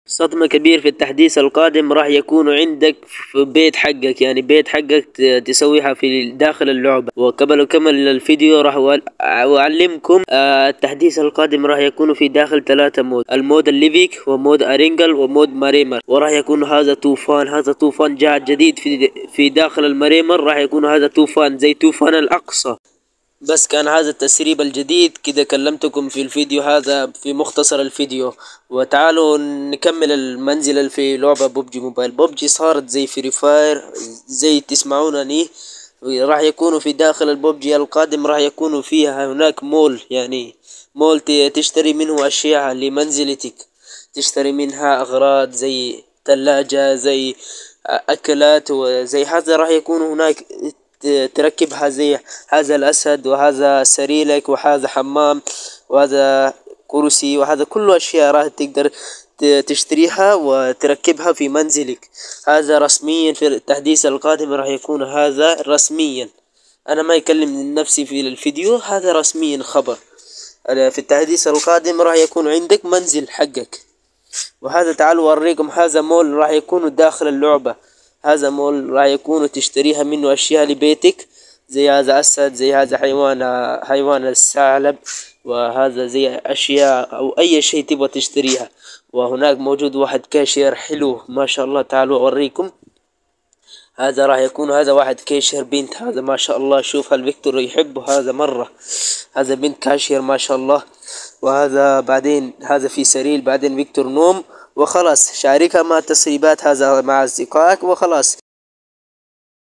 صدمة كبير في التحديث القادم راح يكون عندك في بيت حقك، يعني بيت حقك تسويها في داخل اللعبة. وقبل أكمل الفيديو راح أعلمكم التحديث القادم راح يكون في داخل 3 مود: المود الليفيك ومود أرينجل ومود ماريمر. وراح يكون هذا طوفان، هذا طوفان جاء جديد في داخل الماريمر. راح يكون هذا طوفان زي طوفان الأقصى. بس كان هذا التسريب الجديد كده، كلمتكم في الفيديو هذا في مختصر الفيديو. وتعالوا نكمل المنزل في لعبة ببجي موبايل. ببجي صارت زي فري فاير، زي تسمعونني. راح يكونوا في داخل الببجي القادم راح يكونوا فيها هناك مول، يعني مول تشتري منه أشياء لمنزلتك، تشتري منها أغراض زي ثلاجة، زي أكلات وزي هذا. راح يكون هناك تركبها زي هذا الأسد، وهذا سريلك، وهذا حمام، وهذا كرسي، وهذا كله أشياء راح تقدر تشتريها وتركبها في منزلك. هذا رسميا في التحديث القادم راح يكون هذا رسميا. أنا ما يكلم نفسي في الفيديو، هذا رسميا خبر. في التحديث القادم راح يكون عندك منزل حقك. وهذا تعالوا أوريكم، هذا مول راح يكون داخل اللعبة. هذا مول راح يكون تشتريها منه أشياء لبيتك، زي هذا أسد، زي هذا حيوان الثعلب، وهذا زي أشياء أو أي شيء تبغى تشتريها. وهناك موجود واحد كاشير حلو ما شاء الله، تعالوا أوريكم. هذا راح يكون هذا واحد كاشير بنت، هذا ما شاء الله. شوف الفيكتور يحبه هذا مرة، هذا بنت كاشير ما شاء الله. وهذا بعدين هذا في سرير، بعدين فيكتور نوم. وخلاص شاركها مع التسريبات هذا مع أصدقائك وخلاص.